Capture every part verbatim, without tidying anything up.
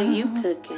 What you cooking?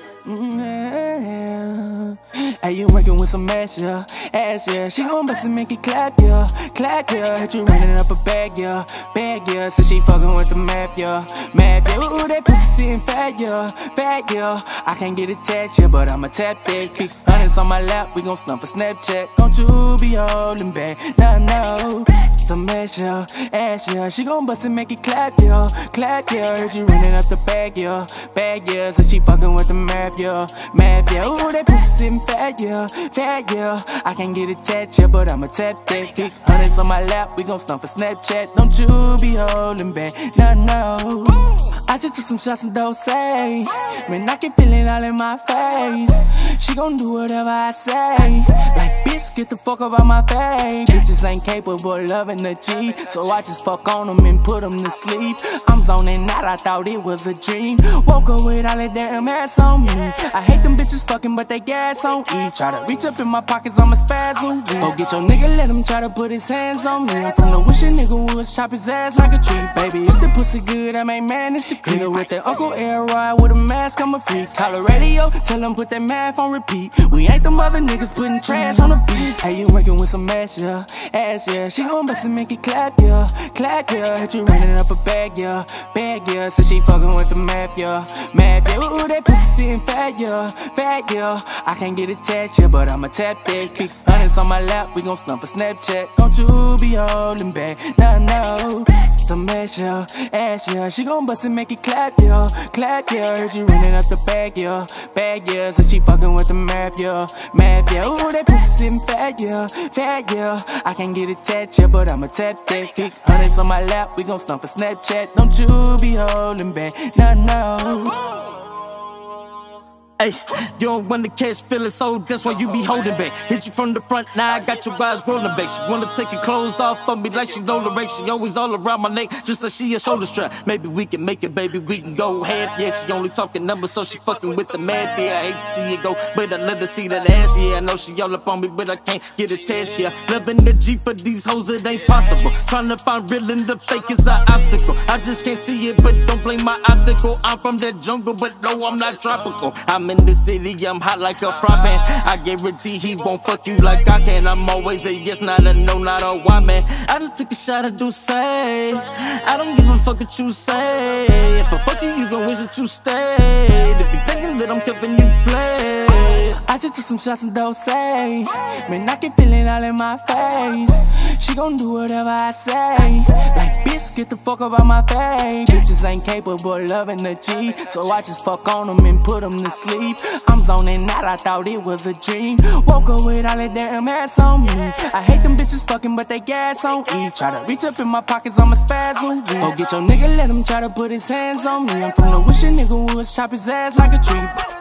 Mm-hmm. Hey, you working with some ass, yeah, ass, yeah. She gon' bust and make it clap, yeah, clap, yeah. Hit you running up a bag, yeah, bag, yeah. So she fucking with the map, yeah, map, yeah. Ooh, that pussy in fat, yeah, fat, yeah. I can't get attached, yeah, but I'ma tap that. Big hundreds on my lap, we gon' snap a Snapchat. Don't you be holding back, no, no. Some ass, yeah, ass, yeah. She gon' bust and make it clap, yeah, clap, yeah. Heard you running up the bag, yeah, bag, yeah. So she fucking with the map, yeah, map, yeah. Ooh, that pussy in fat, yeah, fat, yeah. I can't get attached, yeah, but I'ma tap that. Big hundreds on my lap, we gon' stomp for Snapchat. Don't you be holding back, no, no. I just took some shots and don't say, man, I can feel it all in my face. She gon' do whatever I say. Like, bitch, get the fuck up out my face. Bitches ain't capable of loving a G, so I just fuck on them and put them to sleep. I'm zoning out, I thought it was a dream. Woke up with all that damn ass on me. I hate them bitches fucking, but they gas on E. Try to reach up in my pockets, I'm a spasm. Go get your nigga, let him try to put his hands on me. I'm from the wish a nigga would chop his ass like a tree. Baby, if the pussy good, I ain't manage to creep. With that Uncle Elroy with a mask, I'm a freak. Call the radio, tell them put that math on repeat. We ain't them other niggas putting trash on the beats. Hey, you working with some ass, yeah, ass, yeah. She gon' bust and make it clap, yeah, clap, yeah. Hit you running up a bag, yeah, bag, yeah. So she fucking with the map, yeah, map, yeah. Ooh, that pussy in fat, yeah, fat, yeah. I can't get attached, yeah, but I'ma tap that. Big hundreds on my lap, we gon' snap for Snapchat. Don't you be holding back, no, no. Some ass, yeah, ass, yeah. She gon' bust and make it clap, yeah, clap, yeah. Heard you running up the bag, yeah, bag, yeah. So she fucking with the map, yeah, map, yeah. Ooh, that pussy in fat, yeah, fat, yeah. I can't get attached, yeah, but I'ma tap that. Big hundreds on my lap, we gon' stomp for Snapchat. Don't you be holding back, no, no. Ay, you don't wanna catch feelings, so that's why you be holding back. Hit you from the front, now I got your eyes rolling back. She wanna take her clothes off of me like she know the rake. She always all around my neck, just like she a shoulder strap. Maybe we can make it, baby, we can go half. Yeah, she only talking numbers, so she fucking with the mad. Yeah, I hate to see it go, but I let her see that ass. Yeah, I know she all up on me, but I can't get attached. Yeah, loving the G for these hoes, it ain't possible. Trying to find real in the fake is an obstacle. I just can't see it, but don't blame my obstacle. I'm from that jungle, but no, I'm not tropical. I'm in the city, I'm hot like a fry pan. I guarantee he won't fuck you like I can. I'm always a yes, not a no, not a why, man. I just took a shot of do say. I don't give a fuck what you say. If I fuck you, you gon' wish that you stayed. If you thinking that I'm Kevin, you play. I just took some shots and don't say, man, I can feel it all in my face. She gon' do whatever I say. Like, bitch, get the fuck up out my face. Bitches ain't capable of loving a G, so I just fuck on them and put them to sleep. I'm zoning out, I thought it was a dream. Woke up with all that damn ass on me. I hate them bitches fucking, but they gas on E. Try to reach up in my pockets, I'm a spasm. Go get your nigga, let him try to put his hands on me. I'm from the wish a nigga would chop his ass like a tree.